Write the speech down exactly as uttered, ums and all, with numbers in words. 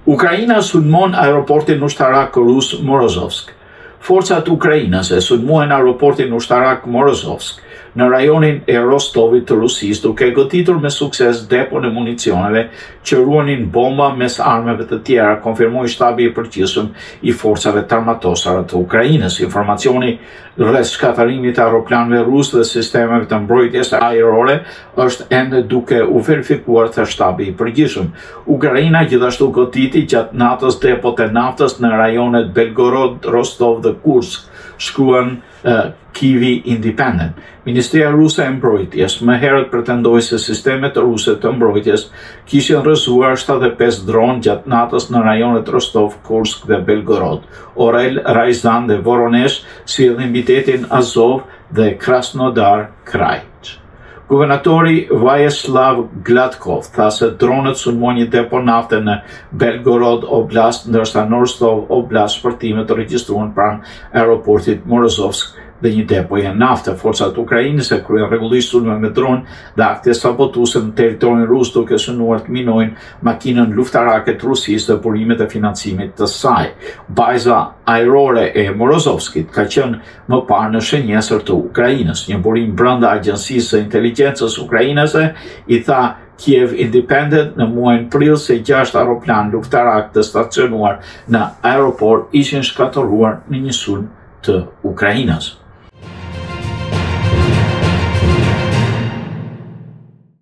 Ukraina Sulmon Aeroportin Ushtarak Rus Morozovsk. Forcat ukrainase sulmuan Aeroportin Ushtarak Morozovsk në rajonin e Rostovit të Rusisë, duke goditur me sukses depon e municioneve që ruanin bomba mes armeve të tjera, konfirmoi shtabi i përgjithshëm i forcave të armatosura të Ukrainës. Informacioni rreth shkatërimit të aeroplanëve rus dhe sistemeve të mbrojtjes ajrore është ende duke u verifikuar, tha shtabi i përgjithshëm. Ukraina gjithashtu goditi gjatë natës depot e naftës në rajonet Belgorod, Rostov dhe Kursk, shkruan uh, Kivi Independent. Ministria Ruse e Mbrojtjes më herët pretendoi se sistemet ruse të mbrojtjes kishin rrëzuar shtatëdhjetë e pesë dronë gjatë natës në rajonet Rostov, Kursk dhe Belgorod. Orel, Ryazan dhe Voronezh sillnin mbitetin Azov dhe Krasnodar Kraj. Guvernatori Vyacheslav Gladkov tha se dronët sulmuan një depo nafte në Belgorod Oblast, ndërsa në Rostov Oblast shpërtime të regjistruan pranë aeroportit Morozovsk dhe një depoje nafte. Forcat ukrainase e kryen rregullisht sulme me dronë dhe akte sabotuese në territorin rus, duke synuar të minojnë makinën luftarake të Rusisë dhe burimet e financimit të saj. Bajza ajrore e Morozovskit ka qenë më parë në shenjesër të Ukrainës. Një burim brenda Agjencisë së Inteligjencës ukrainase i tha Kiev Independent në muajin prill se gjashtë aeroplan luftarak të stacionuar në aeroport ishin shkatëruar në një sulm të Ukrainës.